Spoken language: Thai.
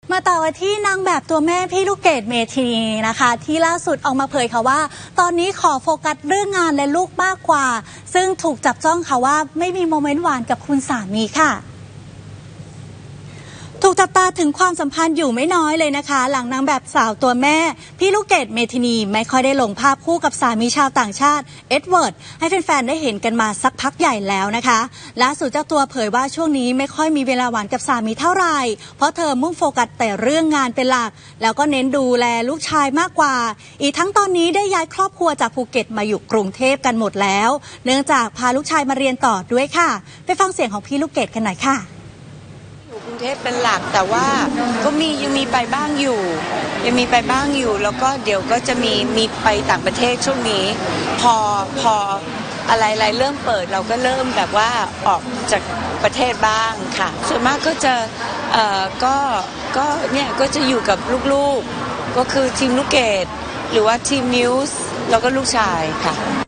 มาต่อกันที่นางแบบตัวแม่พี่ลูกเกดเมทินีนะคะที่ล่าสุดออกมาเผยค่ะว่าตอนนี้ขอโฟกัสเรื่องงานและลูกมากกว่าซึ่งถูกจับจ้องค่ะว่าไม่มีโมเมนต์หวานกับคุณสามีค่ะถูกจับตาถึงความสัมพันธ์อยู่ไม่น้อยเลยนะคะหลังนางแบบสาวตัวแม่พี่ลูกเกดเมทินีไม่ค่อยได้ลงภาพคู่กับสามีชาวต่างชาติเอ็ดเวิร์ดให้แฟนๆได้เห็นกันมาสักพักใหญ่แล้วนะคะล่าสุดเจ้าตัวเผยว่าช่วงนี้ไม่ค่อยมีเวลาหวานกับสามีเท่าไหร่เพราะเธอมุ่งโฟกัสแต่เรื่องงานเป็นหลักแล้วก็เน้นดูแลลูกชายมากกว่าอีกทั้งตอนนี้ได้ย้ายครอบครัวจากภูเก็ตมาอยู่กรุงเทพกันหมดแล้วเนื่องจากพาลูกชายมาเรียนต่อด้วยค่ะไปฟังเสียงของพี่ลูกเกดกันหน่อยค่ะกรุงเทพเป็นหลักแต่ว่าก็ยังมีไปบ้างอยู่แล้วก็เดี๋ยวก็จะมีไปต่างประเทศช่วงนี้พออะไรเริ่มเปิดเราก็เริ่มแบบว่าออกจากประเทศบ้างค่ะส่วนมากก็จะก็จะอยู่กับลูกๆก็คือทีมลูกเกดหรือว่าทีมนิวส์แล้วก็ลูกชายค่ะ